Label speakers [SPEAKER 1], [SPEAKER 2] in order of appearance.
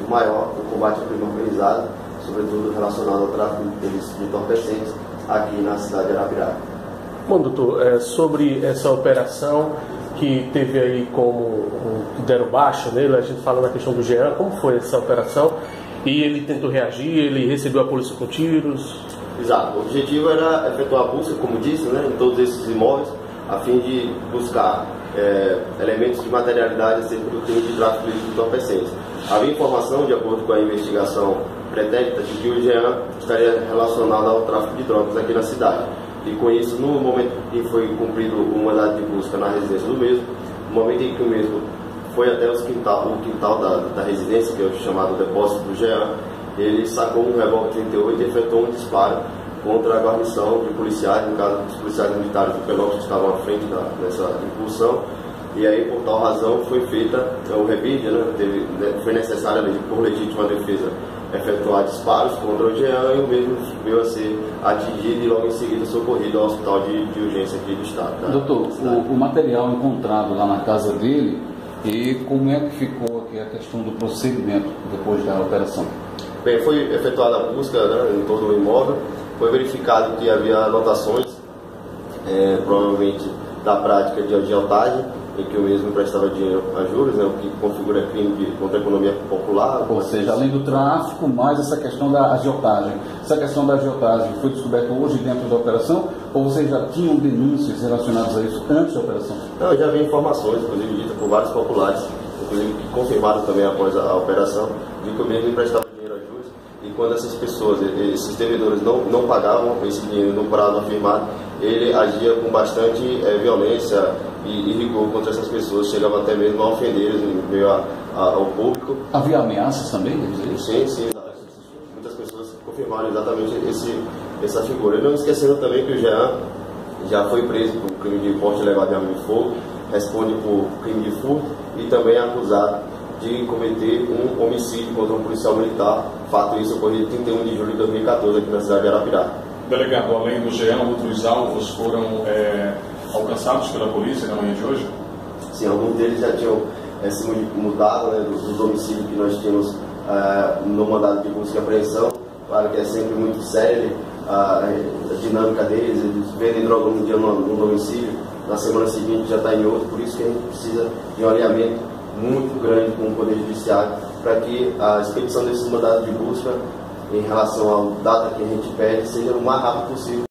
[SPEAKER 1] objetivo maior, o combate ao crime organizado, sobretudo relacionado ao tráfico de entorpecentes aqui na cidade de Arapiraca.
[SPEAKER 2] Bom, doutor, sobre essa operação que teve aí que deram baixa nele, a gente fala na questão do Jean, como foi essa operação? E ele tentou reagir, ele recebeu a polícia com tiros?
[SPEAKER 1] Exato, o objetivo era efetuar a busca, como disse, né, em todos esses imóveis, a fim de buscar elementos de materialidade acerca do crime de tráfico de entorpecentes. Havia informação, de acordo com a investigação pretérita, de que o Jean estaria relacionado ao tráfico de drogas aqui na cidade. E com isso, no momento que foi cumprido o mandado de busca na residência do mesmo, no momento em que o mesmo foi até o quintal da residência, que é o chamado depósito do Jean, ele sacou um revólver 38 e efetuou um disparo contra a guarnição de policiais, no caso dos policiais militares do Pelotas que estavam à frente dessa incursão. E aí, por tal razão, foi feita o revide, né? Foi necessário, por legítima defesa, efetuar disparos contra o Jean, e o mesmo veio a ser atingido e logo em seguida socorrido ao hospital de urgência aqui do estado. Tá?
[SPEAKER 3] Doutor, o material encontrado lá na casa dele, e como é que ficou aqui a questão do procedimento depois da operação?
[SPEAKER 1] Bem, foi efetuada a busca, né, em todo o imóvel, foi verificado que havia anotações, provavelmente da prática de agiotagem, em que o mesmo emprestava dinheiro a juros, né, o que configura crime contra a economia popular.
[SPEAKER 3] Ou seja, além do tráfico, mais essa questão da agiotagem. Essa questão da agiotagem foi descoberta hoje dentro da operação, ou vocês já tinham denúncias relacionadas a isso antes da operação?
[SPEAKER 1] Não, eu já vi informações, inclusive ditas por vários populares, inclusive que confirmaram também após a operação, de que o mesmo emprestava dinheiro a juros, e quando essas pessoas, esses devedores não pagavam esse dinheiro no prazo afirmado, ele agia com bastante violência e rigor contra essas pessoas, chegava até mesmo a ofender em meio ao público.
[SPEAKER 3] Havia ameaças também?
[SPEAKER 1] Sim. Muitas pessoas confirmaram exatamente essa figura. E não esquecendo também que o Jean já foi preso por crime de porte ilegal de arma de fogo, responde por crime de furto e também é acusado de cometer um homicídio contra um policial militar, fato isso ocorrido em 31 de julho de 2014 aqui na cidade de Arapiraca.
[SPEAKER 4] Delegado, além do Jean, outros alvos foram alcançados pela polícia na manhã de hoje?
[SPEAKER 1] Sim, alguns deles já tinham se mudado, né, dos homicídios que nós tínhamos no mandado de busca e apreensão. Claro que é sempre muito sério a dinâmica deles, eles vendem droga um dia no domicílio, na semana seguinte já está em outro, por isso que a gente precisa de um alinhamento muito grande com o Poder Judiciário para que a expedição desses mandados de busca em relação à data que a gente pede seja o mais rápido possível.